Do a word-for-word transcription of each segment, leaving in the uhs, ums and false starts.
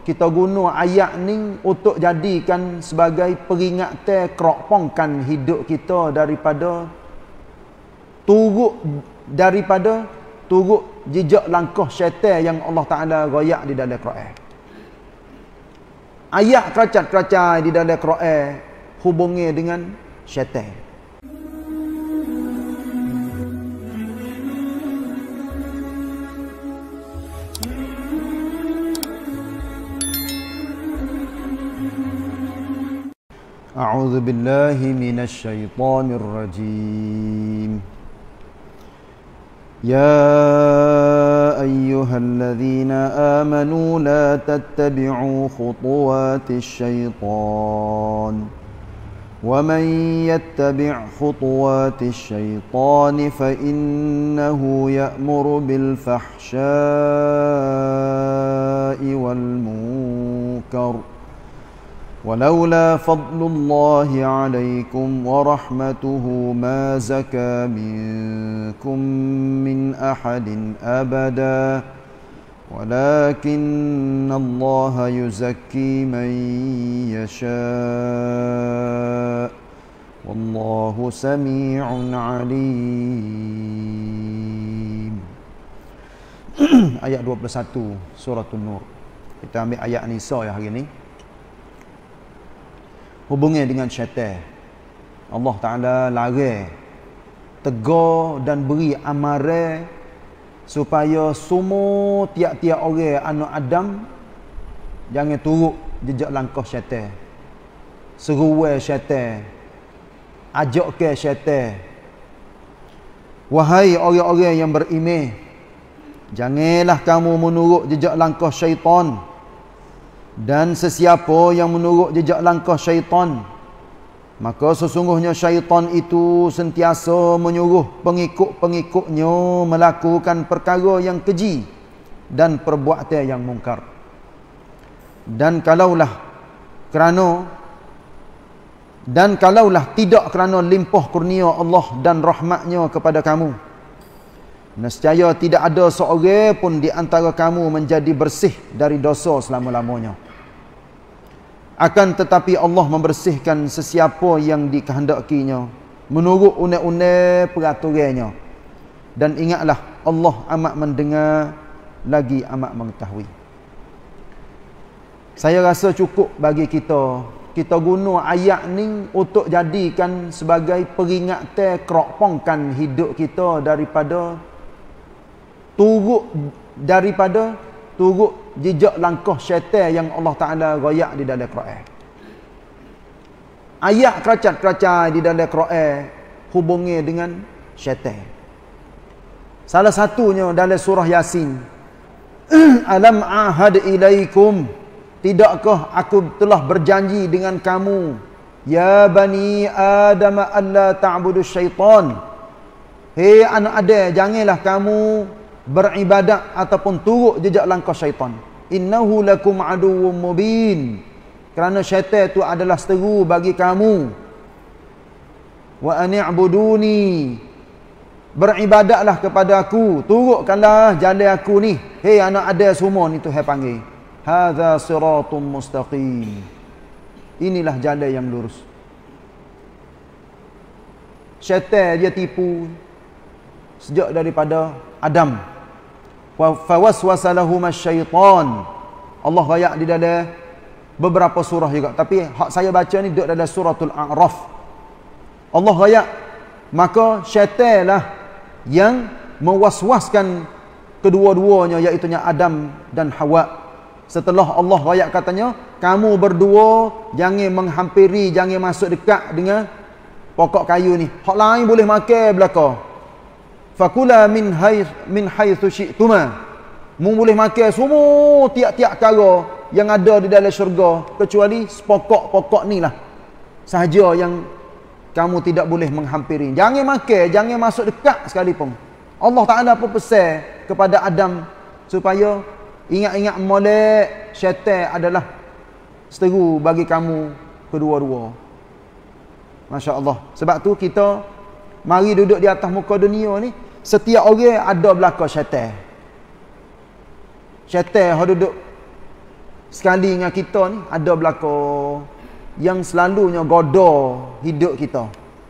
kita guna ayat ni untuk jadikan sebagai peringatan keropongkan hidup kita daripada turut daripada turut jejak langkah syaitan yang Allah Ta'ala royak di dalam Quran. Ayat keracak-keracak di dalam Quran hubungi dengan syaitan. A'udzu billahi minasy syaithanir rajim. Ya ayyuhalladzina amanu la tattabi'u khutuwatis syaitan. Wa man yattabi' khutuwatis syaitan fa innahu ya'muru bil fahsya'i wal munkar. ولولا فضل الله عليكم ورحمته ما زكى منكم من أحد أبدا ولكن الله يزكي من يشاء والله سميع عليم. Ayat dua puluh satu surah An-Nur. Kita ambil ayat Nisa ya hari ni. Hubungi dengan syaitan. Allah Ta'ala larang, tegur dan beri amaran supaya semua tiap-tiap orang anak Adam jangan turut jejak langkah syaitan. Seruai syaitan, ajak ke syaitan. Wahai orang-orang yang beriman, janganlah kamu menurut jejak langkah syaitan. Dan sesiapa yang menurut jejak langkah syaitan, maka sesungguhnya syaitan itu sentiasa menyuruh pengikut-pengikutnya melakukan perkara yang keji dan perbuatan yang mungkar. Dan kalaulah kerana dan kalaulah tidak kerana limpah kurnia Allah dan rahmatnya kepada kamu, nescaya tidak ada seorang pun di antara kamu menjadi bersih dari dosa selama-lamanya. Akan tetapi Allah membersihkan sesiapa yang dikehendakinya menurut undang-undang peraturannya. Dan ingatlah, Allah amat mendengar lagi amat mengetahui. Saya rasa cukup bagi kita kita guna ayat ni untuk jadikan sebagai peringatan keropongkan hidup kita daripada turut daripada turut jejak langkah syaitan yang Allah Ta'ala royak di dalam Quran. Ayat keracak-keracak di dalam Quran hubungi dengan syaitan. Salah satunya dalam surah Yasin. Alam ahad ilaikum, tidakkah aku telah berjanji dengan kamu, ya bani Adam alla ta'budu syaitan. Hei anak Adam, janganlah kamu beribadat ataupun turut jejak langkah syaitan. Innahu lakum aduwwum mubin, kerana syaitan itu adalah seteru bagi kamu. Wa ani'buduni, beribadatlah kepada aku, turutkanlah jalan aku ni. Hei anak Adam semua ni Tuhan panggil. Hadza siratum mustaqim, inilah jalan yang lurus. Syaitan dia tipu sejak daripada Adam. Wa fawaswasa lahum syaitan. Allah rayak di dalam beberapa surah juga, tapi hak saya baca ni duduk dalam suratul A'raf. Allah rayak, maka syaitanlah yang mewaswaskan kedua-duanya, iaitu Adam dan Hawa. Setelah Allah rayak katanya, kamu berdua jangan menghampiri, jangan masuk dekat dengan pokok kayu ni. Hak lain boleh makan belaka. Fakula min hay min haitsu syi'tuma, mu boleh makan semua tiap-tiap perkara yang ada di dalam syurga, kecuali pokok-pokok ni lah sahaja yang kamu tidak boleh menghampiri. Jangan makan, jangan masuk dekat sekalipun. Allah Ta'ala pun pesan kepada Adam supaya ingat-ingat molek syaitan adalah seteru bagi kamu kedua-dua. Masya Allah. Sebab tu kita mari duduk di atas muka dunia ni, setiap orang ada belakang syaitan. Syaitan yang duduk sekali dengan kita ni ada belaka yang selalunya goda hidup kita.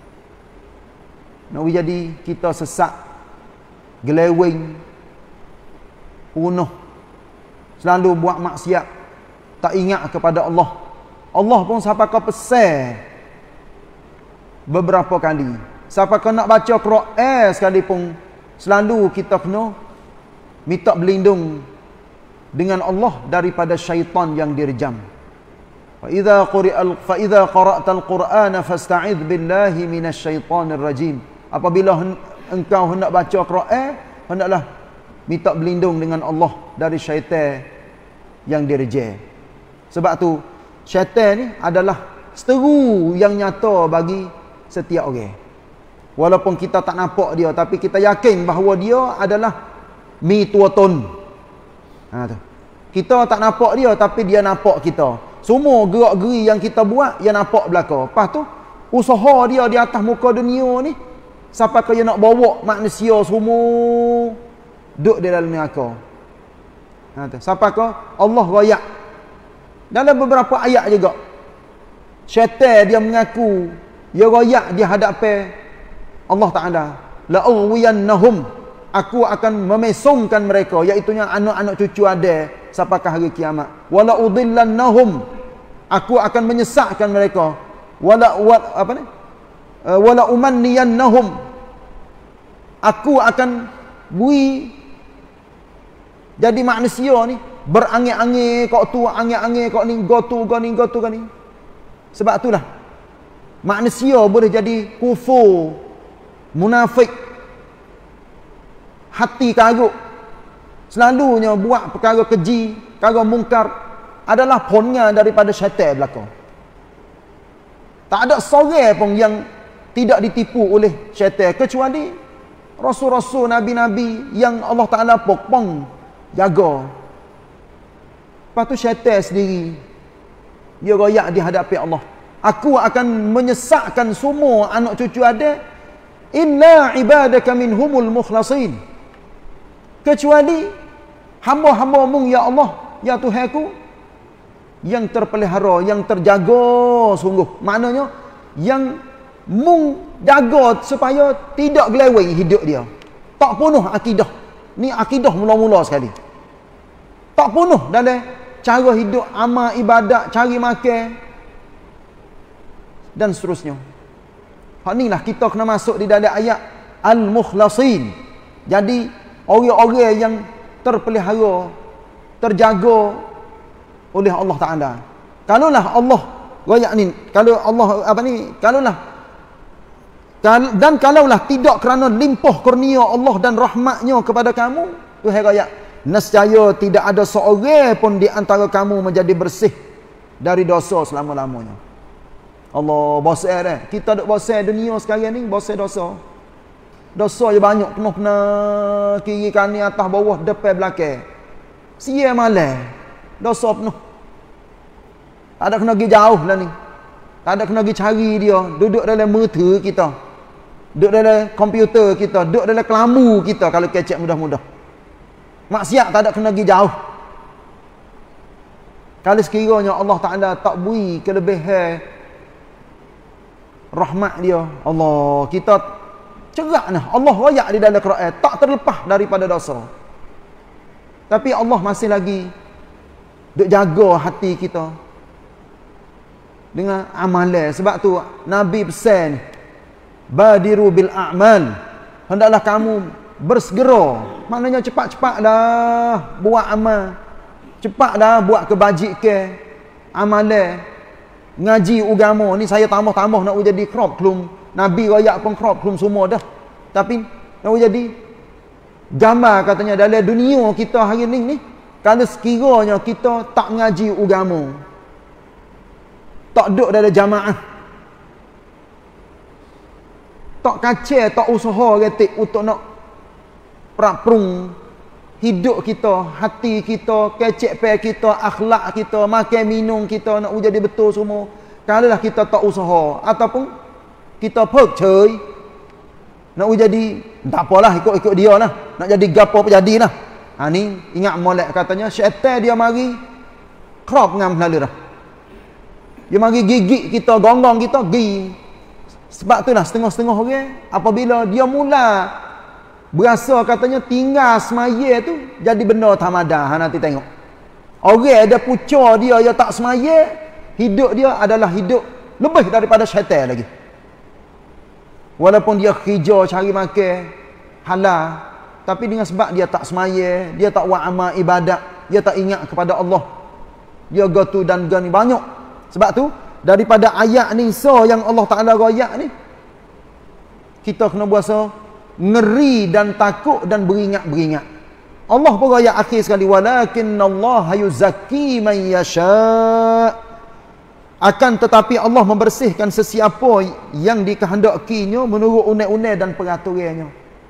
Nak jadi kita sesak, geleweng, punuh, selalu buat maksiat, tak ingat kepada Allah. Allah pun siapa kau pesan beberapa kali. Siapa kau nak baca Quran sekalipun, selalu kita kena minta berlindung dengan Allah daripada syaitan yang dirjam. Fa idza quri'al fa idza qara'tal Qur'ana fasta'idz billahi minasyaitonir rajim. Apabila engkau hendak baca Quran, hendaklah minta berlindung dengan Allah dari syaitan yang dirjam. Sebab tu syaitan ni adalah seteru yang nyata bagi setiap orang. Walaupun kita tak nampak dia, tapi kita yakin bahawa dia adalah mi tuatun. Ha tu. Kita tak nampak dia, tapi dia nampak kita. Semua gerak-geri yang kita buat, dia nampak belaka. Lepas tu, usaha dia di atas muka dunia ni, sampai ke dia nak bawa manusia semua duduk di dalam neraka. Ha tu. Sampai ke Allah royak. Dalam beberapa ayat juga, syaitan dia mengaku, dia royak di hadapan Allah Ta'ala. La'uwiyannahum, aku akan memesongkan mereka, iaitunya anak-anak cucu ada sampai ke hari kiamat. Wala udillannahum, aku akan menyesatkan mereka. Wala wa, apa ni? Uh, wala umanniyannahum, aku akan bui jadi manusia ni berangin-angin kok tu, angin-angin kok ni, go tu, go ni, go tu, go ni. Sebab itulah manusia boleh jadi kufur, munafik, hati karuk, selalunya buat perkara keji, perkara mungkar, adalah ponnya daripada syaitan belaka. Tak ada seorang pun yang tidak ditipu oleh syaitan, kecuali rasul-rasul, nabi-nabi yang Allah Ta'ala pokpong, jaga. Lepas tu syaitan sendiri, dia royak di hadapan Allah. Aku akan menyesatkan semua anak cucu ada, illa ibadaka minhumul mukhlasin, kecuali hamba-hamba mung ya Allah, ya Tuhanku, yang terpelihara, yang terjaga sungguh. Maknanya yang mung jaga supaya tidak geleweng hidup dia, tak penuh akidah. Ni akidah mula-mula sekali, tak penuh dalam cara hidup, amal ibadat, cari makan dan seterusnya. Hak ni lah kita kena masuk di dalam ayat al-mukhlasin. Jadi orang-orang yang terpelihara, terjaga oleh Allah Ta'ala. Kalaulah Allah royak ni, kalau Allah apa ni, kalaulah dan kalaulah tidak kerana limpah kurnia Allah dan rahmatnya kepada kamu, Tuhan royak, nescaya tidak ada seorang pun di antara kamu menjadi bersih dari dosa selama-lamanya. Allah, bosan dah. Kita duk bosan dunia sekarang ni, bosan dosa. Dosa je banyak, penuh-penuh, kiri kanan, atas bawah, depan belakang. Sia malam, dosa penuh. Tak ada kena pergi jauh lah ni. Tak ada kena pergi cari dia. Duduk dalam meter kita, duduk dalam komputer kita, duduk dalam kelamu kita kalau kecek mudah-mudah. Maksiat tak ada kena pergi jauh. Kalau sekiranya Allah Ta'ala tak beri kelebihan rahmat dia, Allah, kita cerak nah. Allah royak di dalam Quran, tak terlepas daripada dosa. Tapi Allah masih lagi duk jaga hati kita dengan amalan. Sebab tu Nabi pesan, badiru bil a'mal, hendaklah kamu bersegera, maknanya cepat-cepatlah buat amal, cepatlah buat kebajikan, amalan, ngaji agama ni. Saya tambah-tambah nak jadi crop klum, Nabi royak pun crop klum semua dah, tapi nak jadi gambar katanya dalam dunia kita hari ni ni, kalau sekiranya kita tak ngaji agama, tak duduk dalam jamaah, tak kacau, tak usaha retik untuk nak peraprung hidup kita, hati kita, kecek pe kita, akhlak kita, makan minum kita nak jadi betul semua. Kalaulah kita tak usaha ataupun kita percaya nak jadi, tak apalah, ikut-ikut dia lah, nak jadi gapo apa jadilah. Ha ni ingat molek katanya syaitan dia mari Krop ngam lalu dah. Dia mari gigit kita, gonggong kita, gi. Sebab tu lah setengah-setengah orang apabila dia mula berasa katanya tinggal semaya tu jadi benda tamadah. Ha, nanti tengok. Orang ada pucuk dia yang tak semaya, hidup dia adalah hidup lebih daripada syaitan lagi. Walaupun dia kerja cari makan halal, tapi dengan sebab dia tak semaya, dia tak buat amal ibadat, dia tak ingat kepada Allah, dia gotu dan gani banyak. Sebab tu daripada ayat ni so yang Allah Ta'ala royak ni, kita kena berasa ngeri dan takut dan beringat-beringat. Allah pun royak akhir sekali, walakinnallaha yuzakki man yasha'. Akan tetapi Allah membersihkan sesiapa yang dikehendakinya menurut unai-unai dan peraturannya.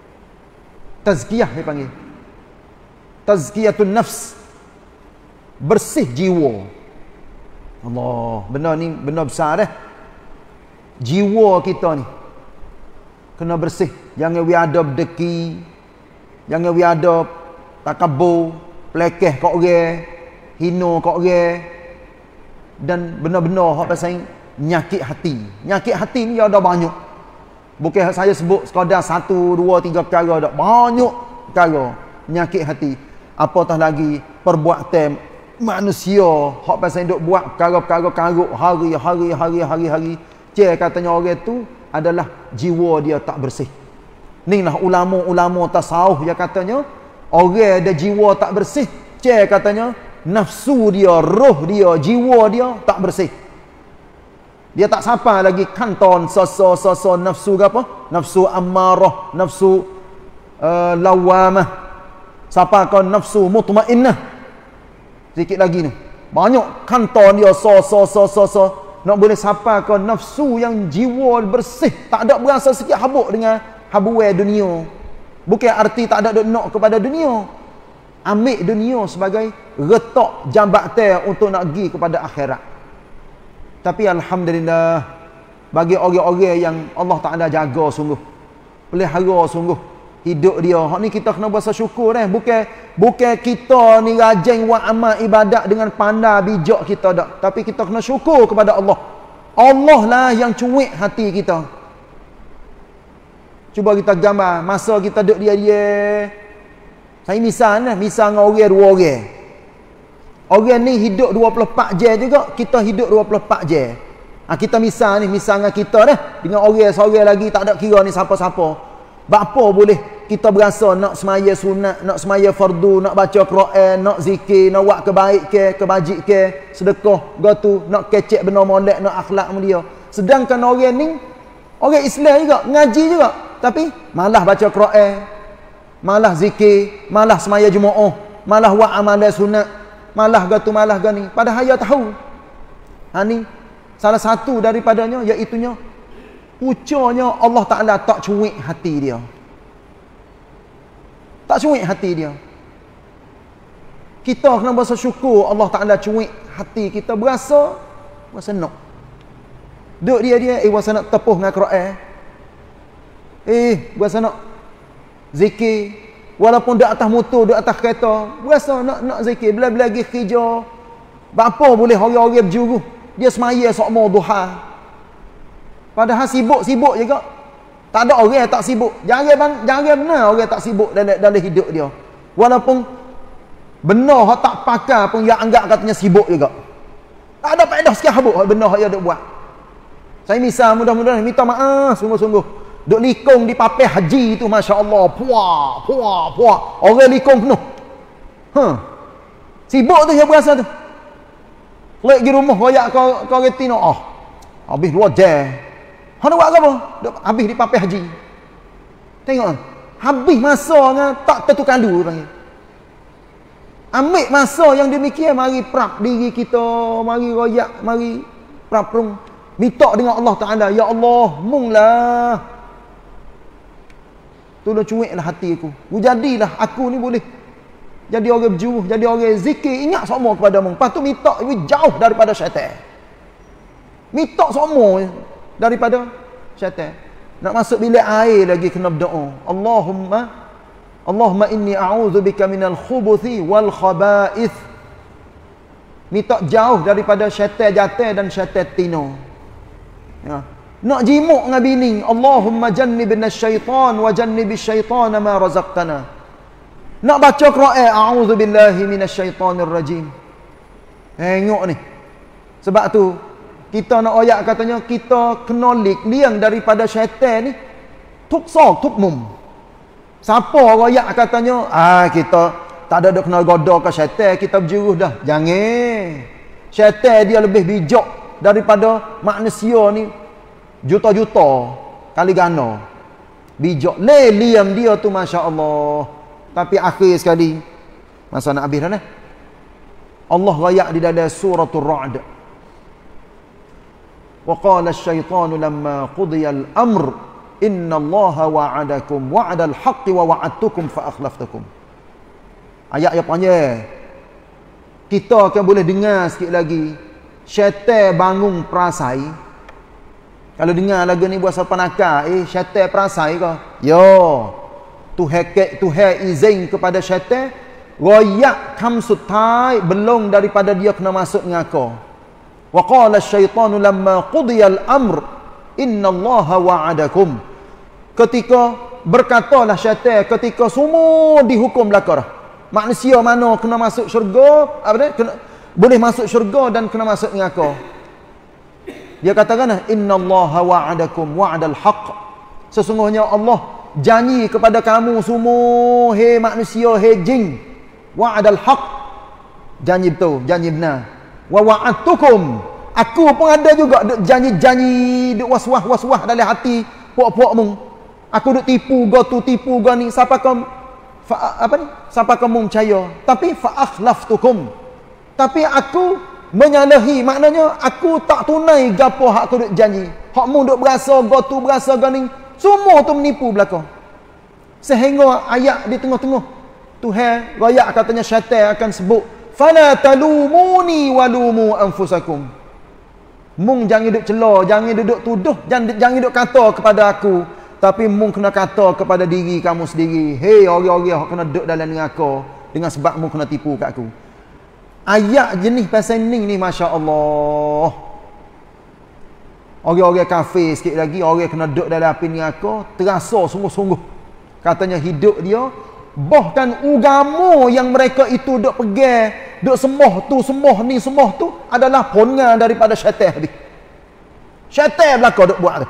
Tazkiyah dia panggil. Tazkiyatun nafs. Bersih jiwa. Allah, benda ni benda besar dah. Jiwa kita ni kena bersih. Jangan we ada berdeki, jangan we ada takabur, pelekeh kat orang, hina kat orang, dan benar-benar hak pasal nyakit hati. Nyakit hati ni ada banyak. Bukan saya sebut sekadar satu, dua, tiga perkara, ada banyak perkara nyakit hati. Apatah lagi perbuatan manusia hak pasal duk buat perkara-perkara karuk hari-hari hari-hari hari. Cik katanya orang tu adalah jiwa dia tak bersih. Inilah ulama-ulama tasawuf yang katanya orang ada jiwa tak bersih. Cik katanya nafsu dia, roh dia, jiwa dia tak bersih. Dia tak sapa lagi kanton soso-soso nafsu ke apa? Nafsu ammarah, nafsu uh, lawamah. Sapa kau nafsu mutmainnah. Sikit lagi ni. Banyak kantor dia so so so so so. Nak boleh sapa ke nafsu yang jiwa bersih, tak ada berasa sikit habuk dengan habuai dunia. Bukan arti tak ada nak kepada dunia. Ambil dunia sebagai retak jambatan untuk nak pergi kepada akhirat. Tapi alhamdulillah bagi orang-orang yang Allah Taala jaga sungguh, pelihara sungguh hidup dia. Hak ni kita kena berasa syukur eh. Bukan bukan kita ni rajin buat amal ibadat dengan pandai bijak kita dak. Tapi kita kena syukur kepada Allah. Allah lah yang cuik hati kita. Cuba kita gambar masa kita duduk dia-dia. Saya misal lah, misal dengan orang dua orang. Orang ni hidup dua puluh empat jam juga, kita hidup dua puluh empat jam. Ha, kita misal ni, misal dengan kita dah, dengan orang seorang lagi tak ada kira ni siapa-siapa. Bapa boleh kita berasa nak semaya sunat, nak semaya fardu, nak baca Quran, nak zikir, nak buat kebaik ke, kebajik ke, sedekah, gotu, nak kecek benda molek, nak akhlak dia. Sedangkan orang ni orang Islam juga, ngaji juga, tapi malah baca Quran, malah zikir, malah semaya Jumaat, malah buat amalan sunat, malah gotu, malah gani. Padahal dia tahu. Ha ni salah satu daripadanya iaitunya pucanya Allah Ta'ala tak cuik hati dia. Tak cuik hati dia. Kita kena berasa syukur Allah Ta'ala cuik hati kita. Berasa berasa nak duduk dia-dia, eh berasa nak tepuh dengan Quran, eh berasa nak zikir. Walaupun duduk atas motor, duduk atas kereta, berasa nak nak zikir. Bila-bila lagi kerja, bapa boleh orang-orang berjuru, dia semaya sokmo duha. Padahal sibuk-sibuk juga. Tak ada orang yang tak sibuk. Jarang jarang benar orang tak sibuk dalam dalam hidup dia. Walaupun benar hak tak pakai pun dia anggap katanya sibuk juga. Tak ada faedah sikit habuk benar hak dia duk buat. Saya misal mudah-mudahan minta maaf sungguh-sungguh. Duk likung di papih haji tu, masya-Allah, puah, puah, puah. Orang likung penuh. Ha. Sibuk tu dia berasa tu. Lek di rumah royak kau kau retino ah. Habis dua jam. Ha nak buat apa? Duk habis di papih haji. Tengok. Habis masa dengan tak tertukandu panggil. Ambil masa yang demikian, mari prap diri kita, mari royak, mari praprung, minta dengan Allah Taala, ya Allah, munglah tolong cuiklah hati aku. Jadilah aku ni boleh jadi orang berjuruh, jadi orang zikir, ingat semua kepada mu. Lepas tu minta jauh daripada syaitan. Minta semua daripada syaitan. Nak masuk bilik air lagi kena berdoa. Allahumma Allahumma inni a'udzubika minal khubuthi wal khaba'ith. minta jauh daripada syaitan jantan dan syaitan tino. Ya. Nak jimuk dengan bini, Allahumma jannibna syaitan wa jannibish syaitana ma razaqtana. Nak baca Quran, a'udzu billahi minasyaitonir rajim. Tengok ni. Sebab tu kita nak ayat katanya kita kena lik liang daripada syaitan ni. Tuk sok tuk mum. Siapa royak katanya, ah kita tak ada dok kena goda ke syaitan, kita berjuruh dah. Jangan. Syaitan dia lebih bijak daripada manusia ni juta-juta kali gana. Bijak. Le liam dia tu masya-Allah. Tapi akhir sekali masa nak habis dah nah. Allah royak di dalam suratul Ra'd. Wa qala asy-syaitanu lamma qudiya al-amr innallaha wa'adakum wa'dal haqqi wa wa'adtukum fa akhlaftukum. Ayat yang panjang. Kita akan boleh dengar sikit lagi. Syaitan bangun perasai. Kalau dengar lagu ni buat siapa nakal, eh syaitan perasai ke? Yo. Tuhan Tuhan izin kepada syaitan, royak khamsut tai belum daripada dia kena masuk neraka. Wa qala asy-syaitanu lamma qudiya al-amr innallaha wa'adakum. Ketika berkatalah syaitan ketika semua dihukum belaka dah. Manusia mana kena masuk syurga, apa dia? Kena, boleh masuk syurga dan kena masuk neraka. Dia katakan, innallaha wa'adakum wa'dal haqq. Sesungguhnya Allah janji kepada kamu semua, hei manusia, hei jin, wa'dal haqq. Janji betul, janji benar. Wa wa'adtukum. Aku pun ada juga janji-janji, duk waswah-waswah dalam hati puak-puak mung. Aku duk tipu go tu, tipu go ni, siapa kamu Fa, apa ni? Siapa kamu percaya? Tapi fa akhlaftukum. Tapi aku menyalahi, maknanya aku tak tunai gapo hak aku duk janji. Hak mu duk berasa go tu, berasa go ni, semua tu menipu belaka. Sehingga ayat di tengah-tengah Tuhan royak katanya syaitan akan sebut, fala talumuni walumu anfusakum. Mung jangan duk celah, jangan duduk tuduh, jangan jangan duk kata kepada aku. Tapi mung kena kata kepada diri kamu sendiri, hei orang-orang yang kena duduk dalam neraka dengan sebab mung kena tipu kat aku. Ayat jenis pasal ni ni masya-Allah. Orang-orang kafir sikit lagi, orang kena duduk dalam api neraka, terasa sungguh-sungguh. Katanya hidup dia, bahkan agama yang mereka itu duk pegang, duk sembah tu, sembah ni, sembah tu adalah pongan daripada syaitan. Syaitan belaka duk buat tu.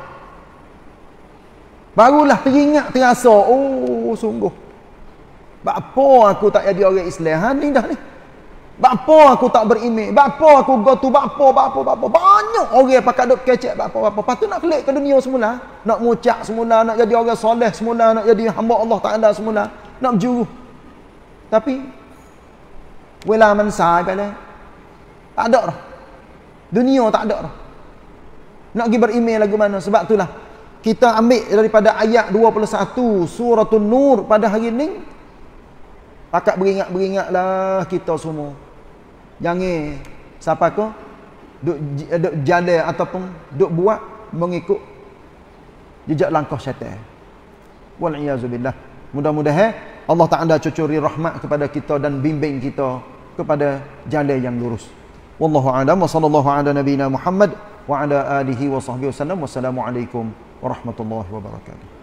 Barulah teringat, terasa, oh sungguh. Bapa aku tak jadi orang Islam. Ha ni dah ni. Bapa aku tak beriman. Bapa aku go tu bapa bapa bapa. Banyak orang pakai duk kecek bapa bapa. Patut nak kelik ke dunia semula, nak ngucap semula, nak jadi orang soleh semula, nak jadi hamba Allah Taala semula, nak berjuru. Tapi wala man sai pada. Tak ada dah. Dunia tak ada dah. Nak pergi beriman lagu mana? Sebab itulah kita ambil daripada ayat dua puluh satu suratul Nur pada hari ini. Pakat beringat-beringatlah kita semua. Jangan siapa ke duk duk jalan ataupun duk buat mengikut jejak langkah syaitan. Wal iazu billah. Mudah-mudahan Allah Taala cucuri rahmat kepada kita dan bimbing kita kepada jalan yang lurus. Wallahu a'lam wa sallallahu ala nabiyyina Muhammad wa ala alihi wa sahbihi wasallam. Wassalamualaikum warahmatullahi wabarakatuh.